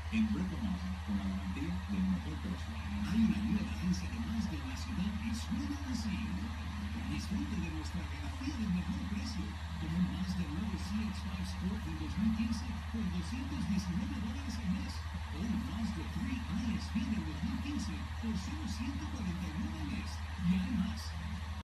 En Brocomasa, con la garantía del mejor precio. Hay una nueva agencia de más de la ciudad y suena así. Disfrute de nuestra garantía del mejor precio, como un Mazda nuevo CX-5 Sport del 2015 por $219